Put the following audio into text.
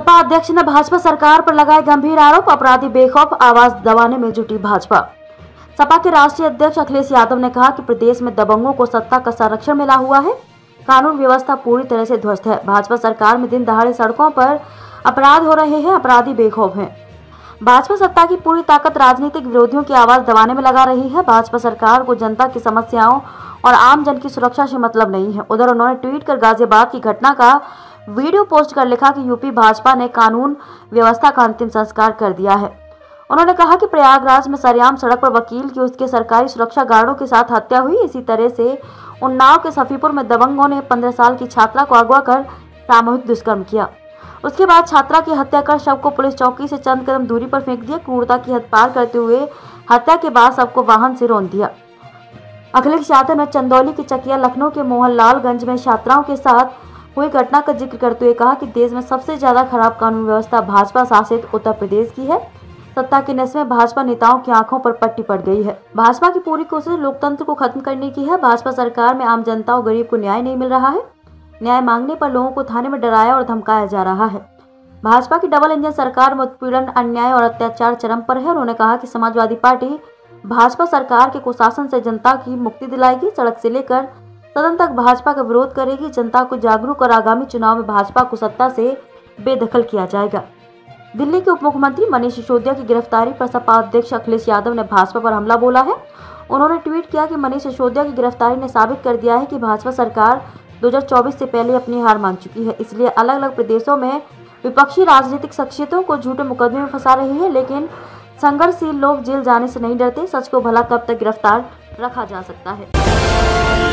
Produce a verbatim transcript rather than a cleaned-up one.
सपा अध्यक्ष ने भाजपा सरकार पर लगाए गंभीर आरोप। अपराधी बेखौफ, आवाज दबाने में जुटी भाजपा। सपा के राष्ट्रीय अध्यक्ष अखिलेश यादव ने कहा कि प्रदेश में दबंगों को सत्ता का संरक्षण मिला हुआ है, कानून व्यवस्था पूरी तरह से ध्वस्त है। भाजपा सरकार में दिन दहाड़े सड़कों पर अपराध हो रहे हैं, अपराधी बेखौफ हैं। भाजपा सत्ता की पूरी ताकत राजनीतिक विरोधियों की आवाज दबाने में लगा रही है। भाजपा सरकार को जनता की समस्याओं और आम जन की सुरक्षा से मतलब नहीं है। उधर उन्होंने ट्वीट कर गाजियाबाद की घटना का वीडियो पोस्ट कर लिखा कि यूपी भाजपा ने कानून व्यवस्था का अंतिम संस्कार कर दिया है। उन्होंने कहा कि प्रयागराज में सरेआम सड़क पर वकील की उसके सरकारी सुरक्षा गार्डों के साथ हत्या हुई। इसी तरह से उन्नाव के सफीपुर में दबंगों ने पंद्रह साल की छात्रा को अगवा कर सामूहिक दुष्कर्म किया। उसके बाद छात्रा की हत्या कर शव को पुलिस चौकी से चंद कदम दूरी पर फेंक दिया। क्रूरता की हद पार करते हुए हत्या के बाद सबको वाहन से रौंद दिया। अखिलेश यादव ने चंदौली के चकिया, लखनऊ के मोहनलालगंज में छात्राओं के साथ हुई घटना का जिक्र करते हुए कहा कि देश में सबसे ज्यादा खराब कानून व्यवस्था भाजपा शासित उत्तर प्रदेश की है। सत्ता के नशे में भाजपा नेताओं की आंखों पर पट्टी पड़ गई है। भाजपा की पूरी कोशिश लोकतंत्र को खत्म करने की है। भाजपा सरकार में आम जनता और गरीब को न्याय नहीं मिल रहा है। न्याय मांगने पर लोगों को थाने में डराया और धमकाया जा रहा है। भाजपा की डबल इंजन सरकार में उत्पीड़न, अन्याय और अत्याचार चरम पर है। उन्होंने कहा कि समाजवादी पार्टी भाजपा सरकार के कुशासन से जनता की मुक्ति दिलाएगी। सड़क से लेकर सदन तक भाजपा का विरोध करेगी। जनता को जागरूक और आगामी चुनाव में भाजपा को सत्ता से बेदखल किया जाएगा। दिल्ली के उप मुख्यमंत्री मनीष सिसोदिया की गिरफ्तारी पर सपा अध्यक्ष अखिलेश यादव ने भाजपा पर हमला बोला है। उन्होंने ट्वीट किया कि मनीष सिसोदिया की गिरफ्तारी ने साबित कर दिया है कि भाजपा सरकार दो हज़ार चौबीस से पहले अपनी हार मान चुकी है। इसलिए अलग अलग प्रदेशों में विपक्षी राजनीतिक शख्सियतों को झूठे मुकदमे में फंसा रही है, लेकिन संघर्षशील लोग जेल जाने से नहीं डरते। सच को भला कब तक गिरफ्तार रखा जा सकता है।